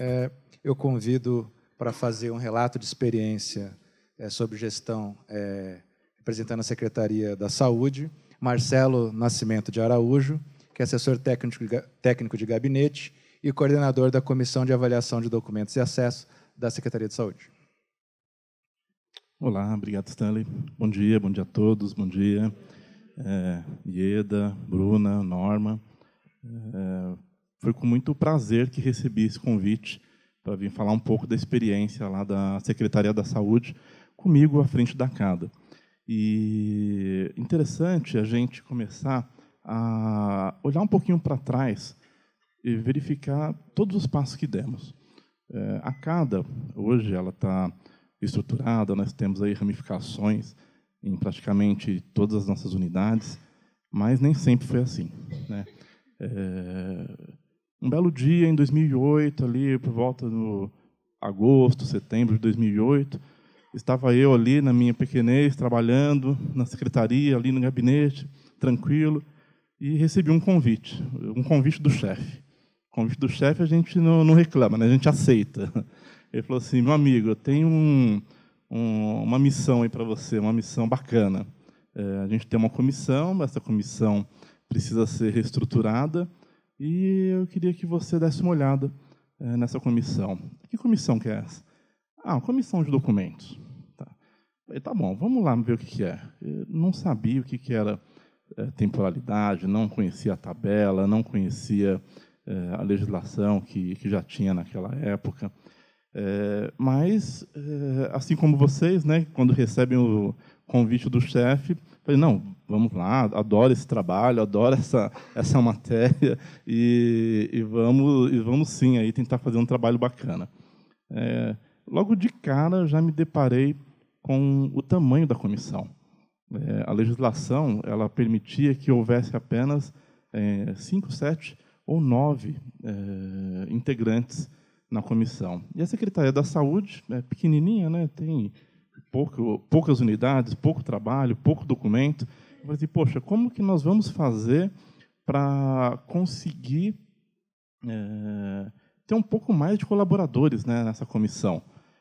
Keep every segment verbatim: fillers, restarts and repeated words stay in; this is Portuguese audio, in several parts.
É, eu convido para fazer um relato de experiência é, sobre gestão, é, representando a Secretaria da Saúde, Marcelo Nascimento de Araújo, que é assessor técnico, técnico de gabinete e coordenador da Comissão de Avaliação de Documentos e Acesso da Secretaria de Saúde. Olá, obrigado, Stanley. Bom dia, bom dia a todos, bom dia. É, Ieda, Bruna, Norma. É, foi com muito prazer que recebi esse convite para vir falar um pouco da experiência lá da Secretaria da Saúde, comigo à frente da CADA. E interessante a gente começar a olhar um pouquinho para trás e verificar todos os passos que demos. É, a CADA, hoje, ela está estruturada, nós temos aí ramificações em praticamente todas as nossas unidades, mas nem sempre foi assim, né? É, um belo dia, em dois mil e oito, ali por volta do agosto, setembro de dois mil e oito, estava eu ali na minha pequenez, trabalhando na secretaria, ali no gabinete, tranquilo, e recebi um convite, um convite do chefe. O convite do chefe a gente não, não reclama, né? A gente aceita. Ele falou assim: meu amigo, eu tenho um, um, uma missão aí para você, uma missão bacana. É, a gente tem uma comissão, essa comissão precisa ser reestruturada, e eu queria que você desse uma olhada é, nessa comissão. Que comissão que é essa? Ah, uma comissão de documentos. Tá, falei, tá bom, vamos lá ver o que, que é. Eu não sabia o que, que era é, temporalidade, não conhecia a tabela, não conhecia é, a legislação que, que já tinha naquela época. É, mas, é, assim como vocês, né, quando recebem o convite do chefe, falei, não, vamos lá, adoro esse trabalho, adoro essa, essa matéria, e, e, vamos, e vamos sim aí tentar fazer um trabalho bacana. É, logo de cara, já me deparei com o tamanho da comissão. É, a legislação ela permitia que houvesse apenas é, cinco, sete ou nove é, integrantes na comissão. E a Secretaria da Saúde é pequenininha, né? Tem pouco, poucas unidades, pouco trabalho, pouco documento. Eu falei assim, poxa, como que nós vamos fazer para conseguir é, ter um pouco mais de colaboradores, né, nessa comissão?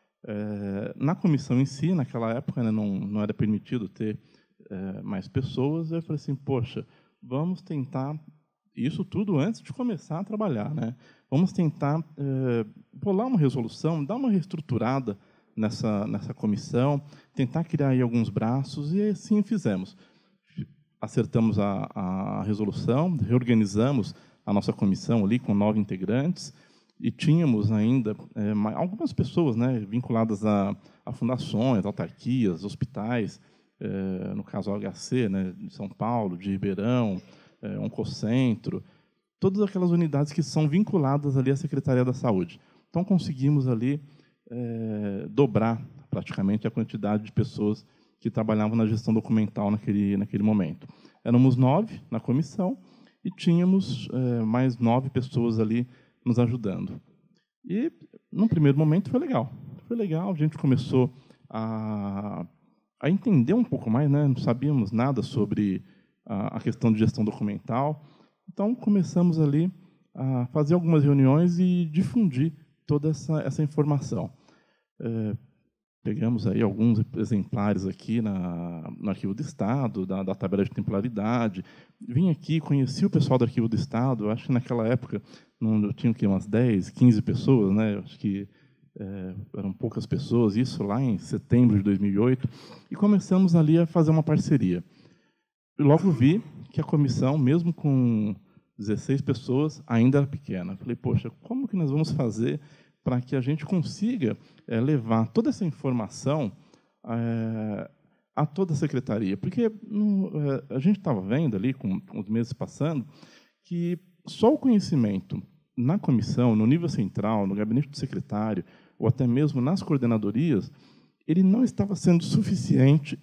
É, na comissão em si, naquela época, né, não, não era permitido ter é, mais pessoas. Eu falei assim, poxa, vamos tentar... Isso tudo antes de começar a trabalhar, né? Vamos tentar é, bolar uma resolução, dar uma reestruturada nessa, nessa comissão, tentar criar aí alguns braços, e assim fizemos. Acertamos a, a resolução, reorganizamos a nossa comissão ali com nove integrantes, e tínhamos ainda é, algumas pessoas, né, vinculadas a, a fundações, autarquias, hospitais, é, no caso o H C, né, de São Paulo, de Ribeirão, é, Oncocentro, todas aquelas unidades que são vinculadas ali à Secretaria da Saúde. Então, conseguimos ali é, dobrar praticamente a quantidade de pessoas que trabalhavam na gestão documental naquele, naquele momento. Éramos nove na comissão e tínhamos é, mais nove pessoas ali nos ajudando. E, num primeiro momento, foi legal. Foi legal, a gente começou a, a entender um pouco mais, né? Não sabíamos nada sobre a questão de gestão documental. Então, começamos ali a fazer algumas reuniões e difundir toda essa, essa informação. É, pegamos aí alguns exemplares aqui na, no Arquivo do Estado, da, da tabela de temporalidade. Vim aqui, conheci o pessoal do Arquivo do Estado. Acho que naquela época não, eu tinha aqui umas dez, quinze pessoas, né? Acho que é, eram poucas pessoas, isso lá em setembro de dois mil e oito. E começamos ali a fazer uma parceria. Logo vi que a comissão, mesmo com dezesseis pessoas, ainda era pequena. Falei, poxa, como que nós vamos fazer para que a gente consiga é, levar toda essa informação é, a toda a secretaria? Porque no, é, a gente estava vendo ali, com, com os meses passando, que só o conhecimento na comissão, no nível central, no gabinete do secretário, ou até mesmo nas coordenadorias, ele não estava sendo suficiente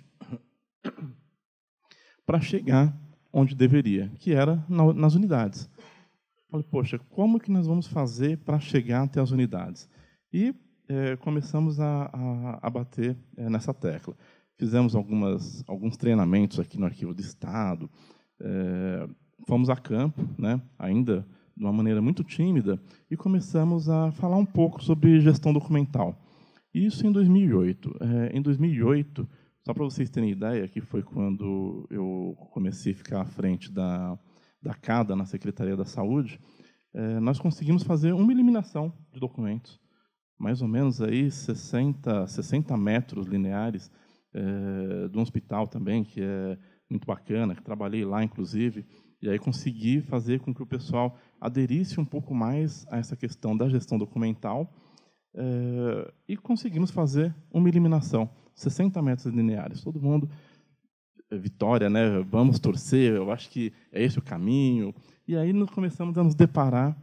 para chegar onde deveria, que era na, nas unidades. Falei, poxa, como que nós vamos fazer para chegar até as unidades? E é, começamos a, a, a bater é, nessa tecla. Fizemos algumas, alguns treinamentos aqui no Arquivo do Estado, é, fomos a campo, né, ainda de uma maneira muito tímida, e começamos a falar um pouco sobre gestão documental. Isso em dois mil e oito. É, em dois mil e oito, só para vocês terem ideia, que foi quando eu comecei a ficar à frente da, da CADA, na Secretaria da Saúde, é, nós conseguimos fazer uma eliminação de documentos, mais ou menos aí sessenta, sessenta metros lineares, é, de um hospital também, que é muito bacana, que trabalhei lá, inclusive, e aí consegui fazer com que o pessoal aderisse um pouco mais a essa questão da gestão documental, é, e conseguimos fazer uma eliminação, sessenta metros lineares. Todo mundo, vitória, né? Vamos torcer, eu acho que é esse o caminho. E aí nós começamos a nos deparar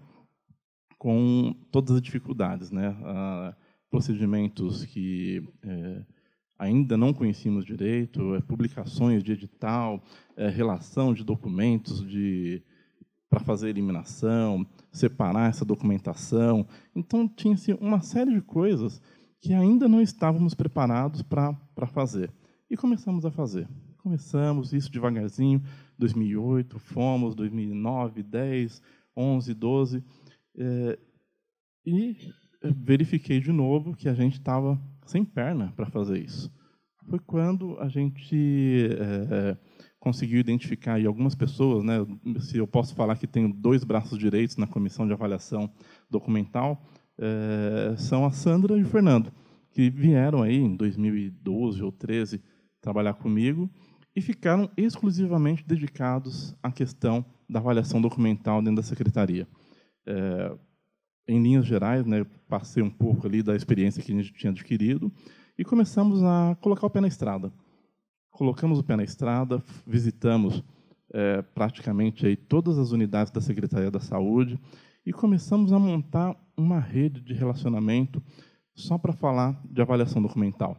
com todas as dificuldades, né? Ah, procedimentos que é, ainda não conhecíamos direito, é, publicações de edital, é, relação de documentos de, para fazer eliminação, separar essa documentação. Então, tinha-se uma série de coisas que ainda não estávamos preparados para para fazer. E começamos a fazer. Começamos isso devagarzinho, dois mil e oito, fomos, dois mil e nove, dez, onze, doze, é, e verifiquei de novo que a gente estava sem perna para fazer isso. Foi quando a gente é, conseguiu identificar aí algumas pessoas, né, se eu posso falar que tenho dois braços direitos na comissão de avaliação documental, é, são a Sandra e o Fernando, que vieram aí em dois mil e doze ou treze trabalhar comigo e ficaram exclusivamente dedicados à questão da avaliação documental dentro da secretaria. É, em linhas gerais, né, passei um pouco ali da experiência que a gente tinha adquirido e começamos a colocar o pé na estrada. Colocamos o pé na estrada, visitamos é, praticamente aí todas as unidades da Secretaria da Saúde e começamos a montar uma rede de relacionamento só para falar de avaliação documental.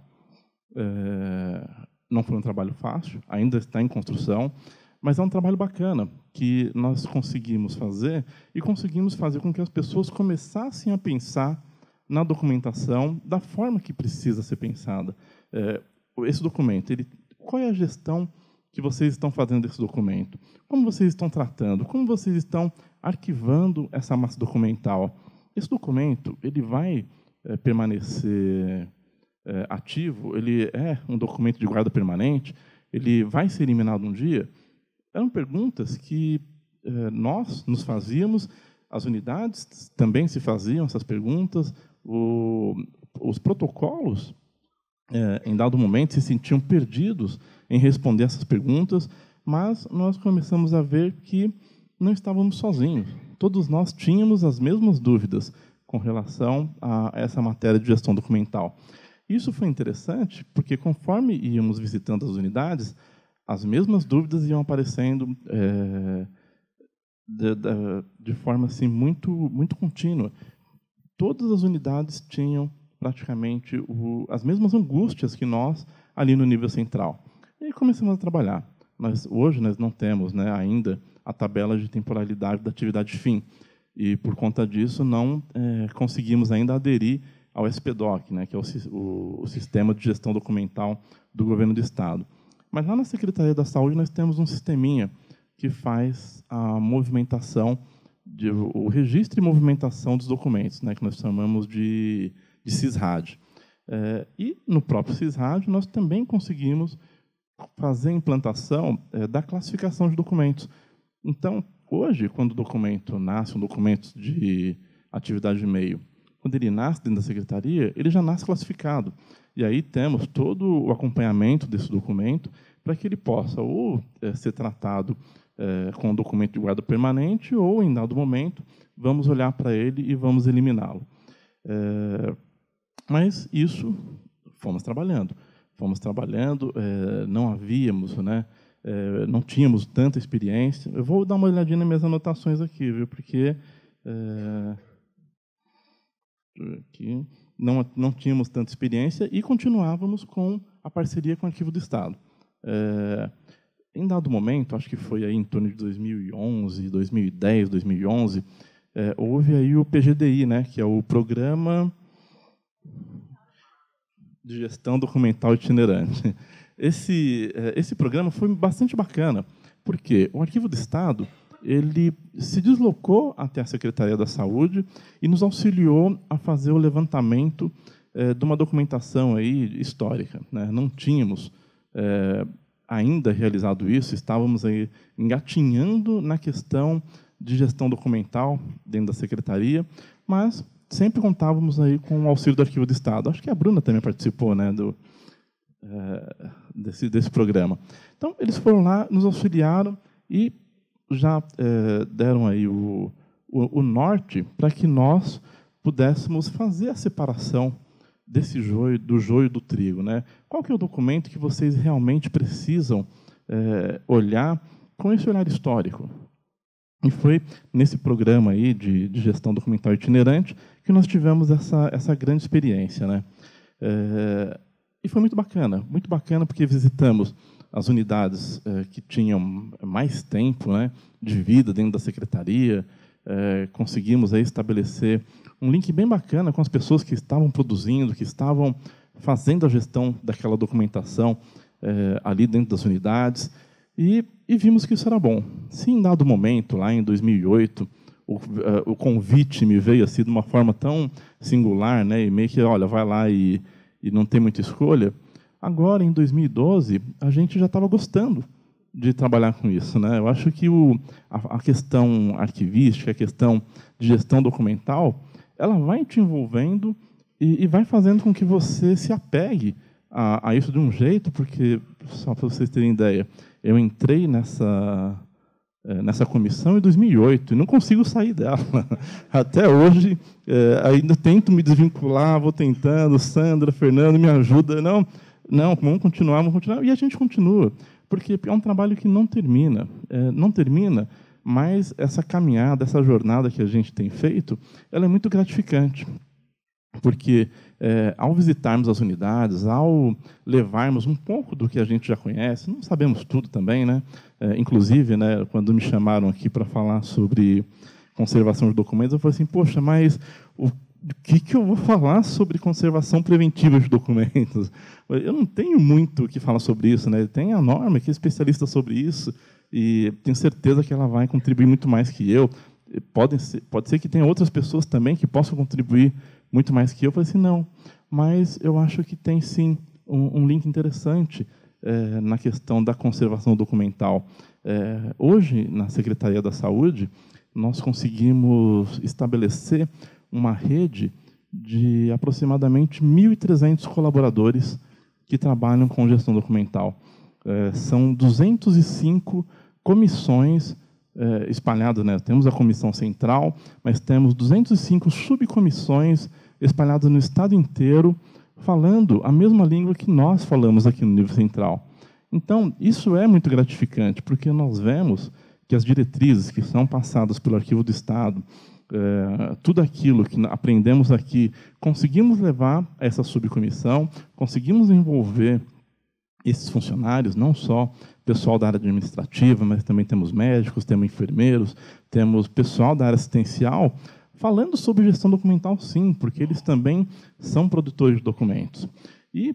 É, não foi um trabalho fácil, ainda está em construção, mas é um trabalho bacana que nós conseguimos fazer e conseguimos fazer com que as pessoas começassem a pensar na documentação da forma que precisa ser pensada. É, esse documento, ele, qual é a gestão que vocês estão fazendo desse documento? Como vocês estão tratando? Como vocês estão arquivando essa massa documental? Esse documento, ele vai é, permanecer é, ativo? Ele é um documento de guarda permanente? Ele vai ser eliminado um dia? Eram perguntas que eh, nós nos fazíamos, as unidades também se faziam essas perguntas, o, os protocolos, eh, em dado momento, se sentiam perdidos em responder essas perguntas, mas nós começamos a ver que não estávamos sozinhos. Todos nós tínhamos as mesmas dúvidas com relação a essa matéria de gestão documental. Isso foi interessante, porque conforme íamos visitando as unidades, as mesmas dúvidas iam aparecendo é, de, de, de forma assim, muito, muito contínua. Todas as unidades tinham praticamente o, as mesmas angústias que nós ali no nível central. E aí começamos a trabalhar. Mas hoje nós não temos, né, ainda a tabela de temporalidade da atividade fim. E, por conta disso, não é, conseguimos ainda aderir ao S P D O C, né, que é o, o, o Sistema de Gestão Documental do Governo do Estado. Mas lá na Secretaria da Saúde nós temos um sisteminha que faz a movimentação, de, o registro e movimentação dos documentos, né, que nós chamamos de, de SISRAD. É, e no próprio SISRAD nós também conseguimos fazer a implantação é, da classificação de documentos. Então, hoje, quando o documento nasce, um documento de atividade de e-mail, quando ele nasce dentro da secretaria, ele já nasce classificado. E aí temos todo o acompanhamento desse documento para que ele possa ou é, ser tratado é, com um documento de guarda permanente ou, em dado momento, vamos olhar para ele e vamos eliminá-lo. É, mas isso, fomos trabalhando. Fomos trabalhando, é, não havíamos, né, é, não tínhamos tanta experiência. Eu vou dar uma olhadinha nas minhas anotações aqui, viu, porque... É, aqui, não, não tínhamos tanta experiência e continuávamos com a parceria com o Arquivo do Estado. É, em dado momento, acho que foi aí em torno de dois mil e onze, dois mil e dez, dois mil e onze, é, houve aí o P G D I, né, que é o Programa de Gestão Documental Itinerante. Esse, esse programa foi bastante bacana, porque o Arquivo do Estado ele se deslocou até a Secretaria da Saúde e nos auxiliou a fazer o levantamento é, de uma documentação aí histórica, né? Não tínhamos é, ainda realizado isso, estávamos aí engatinhando na questão de gestão documental dentro da Secretaria, mas sempre contávamos aí com o auxílio do Arquivo do Estado. Acho que a Bruna também participou, né, do, é, desse, desse programa. Então, eles foram lá, nos auxiliaram e já é, deram aí o, o, o norte para que nós pudéssemos fazer a separação desse joio, do joio do trigo, né? Qual que é o documento que vocês realmente precisam é, olhar com esse olhar histórico? E foi nesse programa aí de, de gestão documental itinerante que nós tivemos essa, essa grande experiência, né? É, e foi muito bacana, muito bacana porque visitamos as unidades eh, que tinham mais tempo, né, de vida dentro da secretaria, eh, conseguimos aí estabelecer um link bem bacana com as pessoas que estavam produzindo, que estavam fazendo a gestão daquela documentação eh, ali dentro das unidades, e, e vimos que isso era bom. Se em dado momento, lá em dois mil e oito, o, uh, o convite me veio assim de uma forma tão singular, né, e meio que, olha, vai lá e, e não tem muita escolha. Agora, em dois mil e doze, a gente já estava gostando de trabalhar com isso, né? Eu acho que o, a, a questão arquivística, a questão de gestão documental, ela vai te envolvendo e, e vai fazendo com que você se apegue a, a isso de um jeito, porque, só para vocês terem ideia, eu entrei nessa, nessa comissão em dois mil e oito e não consigo sair dela. Até hoje, é, ainda tento me desvincular, vou tentando, Sandra, Fernando, me ajuda. Não... Não, vamos continuar, vamos continuar. E a gente continua, porque é um trabalho que não termina. É, não termina, mas essa caminhada, essa jornada que a gente tem feito, ela é muito gratificante. Porque, é, ao visitarmos as unidades, ao levarmos um pouco do que a gente já conhece, não sabemos tudo também, né? É, inclusive, né, quando me chamaram aqui para falar sobre conservação de documentos, eu falei assim, poxa, mas o O que, que eu vou falar sobre conservação preventiva de documentos? Eu não tenho muito o que falar sobre isso, né? Tem a Norma, que é especialista sobre isso, e tenho certeza que ela vai contribuir muito mais que eu. Pode ser, pode ser que tenha outras pessoas também que possam contribuir muito mais que eu. Eu falei assim, não, mas eu acho que tem, sim, um, um link interessante é, na questão da conservação documental. É, hoje, na Secretaria da Saúde, nós conseguimos estabelecer uma rede de aproximadamente mil e trezentos colaboradores que trabalham com gestão documental. É, são duzentas e cinco comissões é, espalhadas, né? Temos a comissão central, mas temos duzentas e cinco subcomissões espalhadas no estado inteiro, falando a mesma língua que nós falamos aqui no nível central. Então, isso é muito gratificante, porque nós vemos que as diretrizes que são passadas pelo Arquivo do Estado, É, tudo aquilo que aprendemos aqui, conseguimos levar a essa subcomissão, conseguimos envolver esses funcionários, não só pessoal da área administrativa, mas também temos médicos, temos enfermeiros, temos pessoal da área assistencial, falando sobre gestão documental, sim, porque eles também são produtores de documentos. E,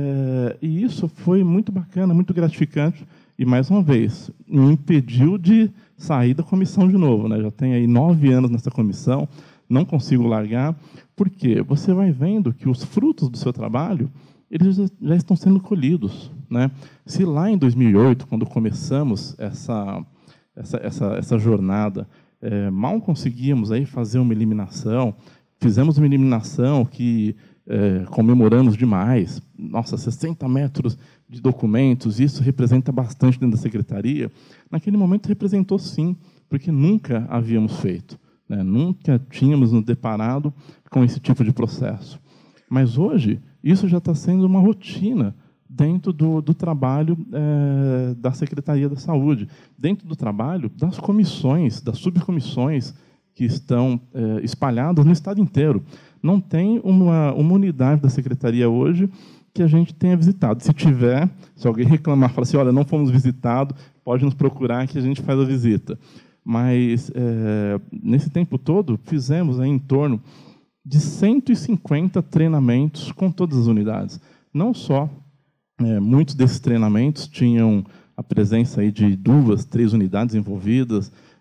é, e isso foi muito bacana, muito gratificante, e, mais uma vez, me impediu de sair da comissão de novo, né? Já tenho aí nove anos nessa comissão, não consigo largar, porque você vai vendo que os frutos do seu trabalho eles já estão sendo colhidos, né? Se lá em dois mil e oito, quando começamos essa, essa, essa, essa jornada, é, mal conseguíamos aí fazer uma eliminação, fizemos uma eliminação que é, comemoramos demais, nossa, sessenta metros de documentos, isso representa bastante dentro da secretaria. Naquele momento representou sim, porque nunca havíamos feito, né? Nunca tínhamos nos deparado com esse tipo de processo. Mas hoje, isso já está sendo uma rotina dentro do, do trabalho é, da Secretaria da Saúde, dentro do trabalho das comissões, das subcomissões que estão é, espalhadas no estado inteiro. Não tem uma, uma unidade da Secretaria hoje que a gente tenha visitado. Se tiver, se alguém reclamar, falar assim, olha, não fomos visitados, pode nos procurar que a gente faz a visita. Mas, é, nesse tempo todo, fizemos aí em torno de cento e cinquenta treinamentos com todas as unidades. Não só, é, muitos desses treinamentos tinham a presença aí de duas, três unidades envolvidas,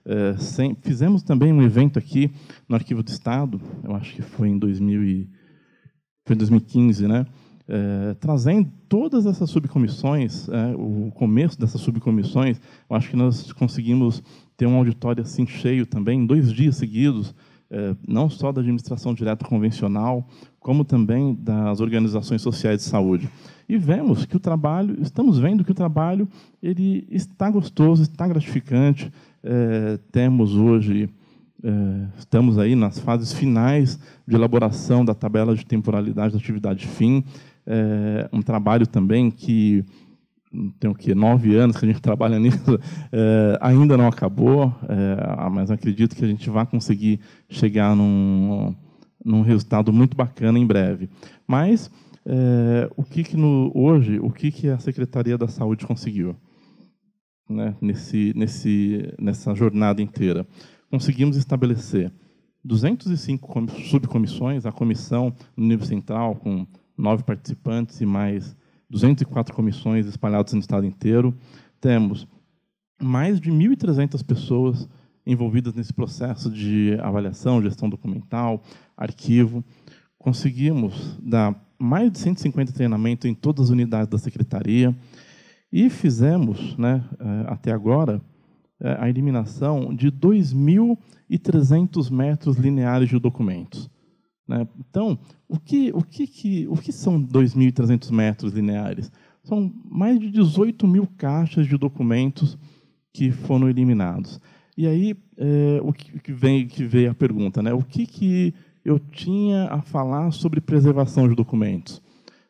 É, sem, fizemos também um evento aqui no Arquivo do Estado, eu acho que foi em dois mil e, foi em dois mil e quinze, né? É, trazendo todas essas subcomissões, é, o começo dessas subcomissões, eu acho que nós conseguimos ter um auditório assim cheio também, dois dias seguidos, é, não só da administração direta convencional, como também das organizações sociais de saúde. E vemos que o trabalho, estamos vendo que o trabalho ele está gostoso, está gratificante. É, temos hoje, é, estamos aí nas fases finais de elaboração da tabela de temporalidade da atividade fim, é, um trabalho também que tem o quê? Nove anos que a gente trabalha nisso, é, ainda não acabou, é, mas acredito que a gente vai conseguir chegar num, num resultado muito bacana em breve. Mas é, o que, que no, hoje, o que, que a Secretaria da Saúde conseguiu, né, nesse, nesse, nessa jornada inteira? Conseguimos estabelecer duzentas e cinco subcomissões, a comissão no nível central, com nove participantes e mais duzentas e quatro comissões espalhadas no estado inteiro. Temos mais de mil e trezentas pessoas envolvidas nesse processo de avaliação, gestão documental, arquivo. Conseguimos dar mais de cento e cinquenta treinamentos em todas as unidades da Secretaria e fizemos, né, até agora, a eliminação de dois mil e trezentos metros lineares de documentos. Então, o que, o que, que, o que são dois mil e trezentos metros lineares? São mais de dezoito mil caixas de documentos que foram eliminados. E aí, é, o que, que, vem, que veio a pergunta, né? O que, que eu tinha a falar sobre preservação de documentos?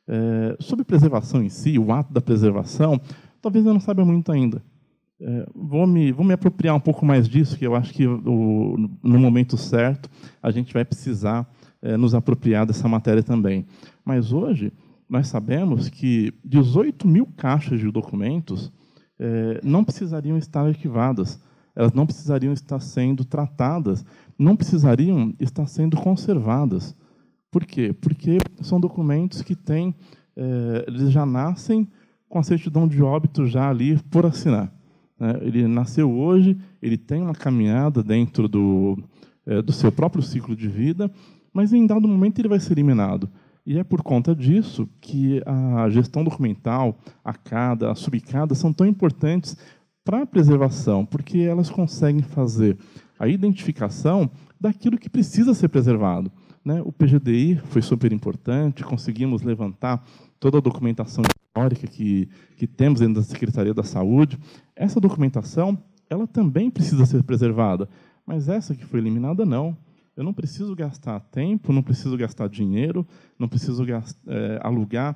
É, sobre preservação em si, o ato da preservação, talvez eu não saiba muito ainda. É, vou, me, vou me apropriar um pouco mais disso, que eu acho que o, no momento certo a gente vai precisar É, nos apropriar dessa matéria também. Mas hoje nós sabemos que dezoito mil caixas de documentos é, não precisariam estar arquivadas, elas não precisariam estar sendo tratadas, não precisariam estar sendo conservadas. Por quê? Porque são documentos que têm, é, eles já nascem com a certidão de óbito já ali por assinar. Né? Ele nasceu hoje, ele tem uma caminhada dentro do, é, do seu próprio ciclo de vida, mas em dado momento ele vai ser eliminado. E é por conta disso que a gestão documental, a CADA, a subcada, são tão importantes para a preservação, porque elas conseguem fazer a identificação daquilo que precisa ser preservado. Né? O P G D I foi super importante, conseguimos levantar toda a documentação histórica que, que temos dentro da Secretaria da Saúde. Essa documentação ela também precisa ser preservada, mas essa que foi eliminada, não. Eu não preciso gastar tempo, não preciso gastar dinheiro, não preciso gastar, é, alugar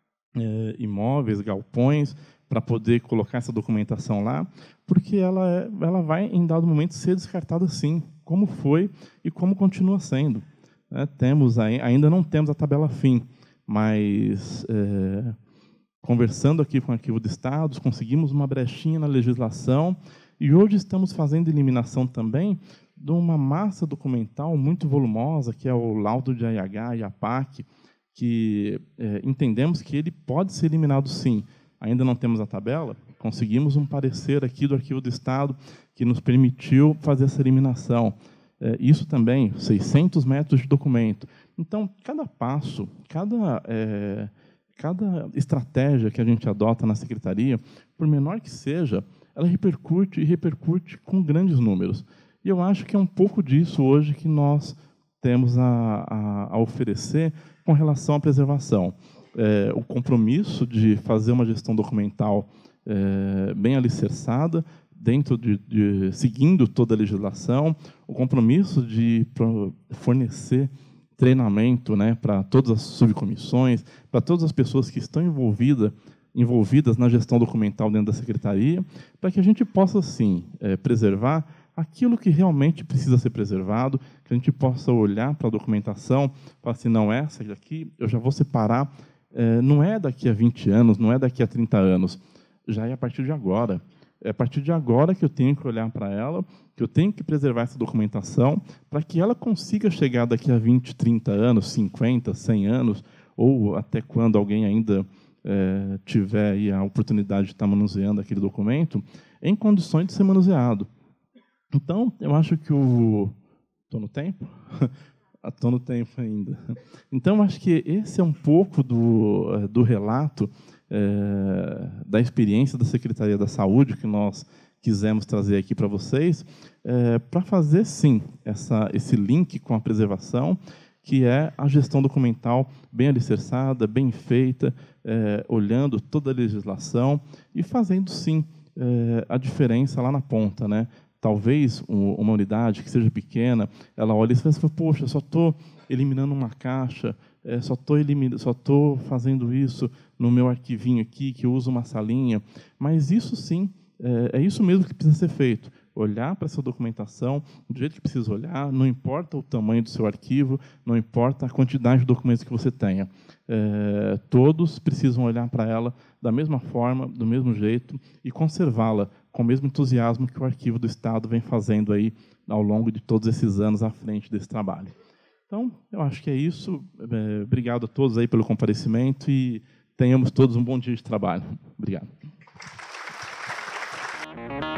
é, imóveis, galpões, para poder colocar essa documentação lá, porque ela, é, ela vai, em dado momento, ser descartada sim, como foi e como continua sendo. É, temos, ainda não temos a tabela fim, mas, é, conversando aqui com o Arquivo de Estados, conseguimos uma brechinha na legislação e hoje estamos fazendo eliminação também de uma massa documental muito volumosa, que é o laudo de A I H e A P A C, que é, entendemos que ele pode ser eliminado sim. Ainda não temos a tabela, conseguimos um parecer aqui do Arquivo do Estado que nos permitiu fazer essa eliminação. É, isso também, seiscentos metros de documento. Então, cada passo, cada, é, cada estratégia que a gente adota na Secretaria, por menor que seja, ela repercute e repercute com grandes números. E eu acho que é um pouco disso hoje que nós temos a, a, a oferecer com relação à preservação. É, o compromisso de fazer uma gestão documental é, bem alicerçada, dentro de, de, seguindo toda a legislação, o compromisso de fornecer treinamento, né, para todas as subcomissões, para todas as pessoas que estão envolvidas, envolvidas na gestão documental dentro da Secretaria, para que a gente possa, sim, é, preservar aquilo que realmente precisa ser preservado, que a gente possa olhar para a documentação, falar assim, não, essa aqui eu já vou separar, é, não é daqui a vinte anos, não é daqui a trinta anos, já é a partir de agora. É a partir de agora que eu tenho que olhar para ela, que eu tenho que preservar essa documentação, para que ela consiga chegar daqui a vinte, trinta anos, cinquenta, cem anos, ou até quando alguém ainda é, tiver aí a oportunidade de estar manuseando aquele documento, em condições de ser manuseado. Então, eu acho que o... Estou no tempo? Estou no tempo ainda. Então, acho que esse é um pouco do, do relato é, da experiência da Secretaria da Saúde que nós quisemos trazer aqui para vocês, é, para fazer, sim, essa, esse link com a preservação, que é a gestão documental bem alicerçada, bem feita, é, olhando toda a legislação e fazendo, sim, é, a diferença lá na ponta, né? Talvez uma unidade que seja pequena, ela olha e fala, poxa, só estou eliminando uma caixa, é, só estou eliminando, só estou fazendo isso no meu arquivinho aqui, que eu uso uma salinha. Mas isso sim, é, é isso mesmo que precisa ser feito. Olhar para essa documentação do jeito que precisa olhar, não importa o tamanho do seu arquivo, não importa a quantidade de documentos que você tenha. É, todos precisam olhar para ela da mesma forma, do mesmo jeito, e conservá-la com o mesmo entusiasmo que o Arquivo do Estado vem fazendo aí ao longo de todos esses anos à frente desse trabalho. Então, eu acho que é isso. É, obrigado a todos aí pelo comparecimento e tenhamos todos um bom dia de trabalho. Obrigado.